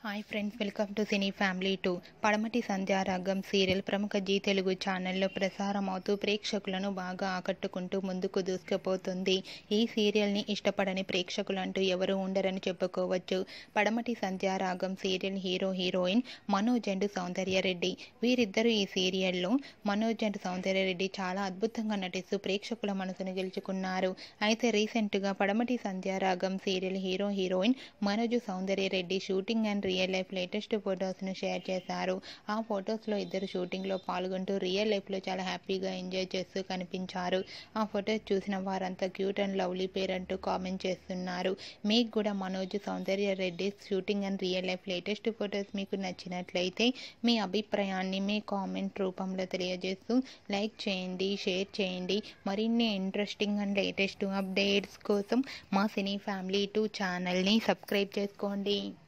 Hi friends, welcome to cine family 2. Padamati Sandhyaragam serial ప్రముఖ Zee Telugu ఛానల్లో ప్రసారం అవుతూ ప్రేక్షకులను బాగా ఆకట్టుకుంటూ ముందుకు దూసుకుపోతుంది. ఈ సీరియల్ని ఇష్టపడని ప్రేక్షకులంటూ ఎవరు ఉండరని చెప్పుకోవచ్చు. Padamati Sandhyaragam serial heroine Manoj and Soundarya Reddy. వీరిద్దరూ ఈ సీరియల్లో మనోజ్ అండ్ సౌందర్యారెడ్డి చాలా అద్భుతంగా నటిస్తూ ప్రేక్షకుల మనసును గెలుచుకున్నారు. అయితే రీసెంట్గా Padamati Sandhyaragam serial heroine Manoj Soundarya Reddy shooting and real life latest ఫొటోస్ను షేర్ చేశారు. ఆ ఫొటోస్లో ఇద్దరు షూటింగ్లో పాల్గొంటూ రియల్ లైఫ్లో చాలా హ్యాపీగా ఎంజాయ్ చేస్తూ కనిపించారు. ఆ ఫొటోస్ చూసిన వారంతా క్యూట్ అండ్ లవ్లీ పేర్ అంటూ కామెంట్ చేస్తున్నారు. మీకు కూడా Manoj Soundarya Reddy shooting and real life latest photos మీకు నచ్చినట్లయితే మీ అభిప్రాయాన్ని మీ కామెంట్ రూపంలో తెలియజేస్తూ లైక్ చేయండి, షేర్ చేయండి. మరిన్ని ఇంట్రెస్టింగ్ అండ్ లేటెస్ట్ అప్డేట్స్ కోసం మా సినీ ఫ్యామిలీ 2 ఛానల్ని సబ్స్క్రైబ్ చేసుకోండి.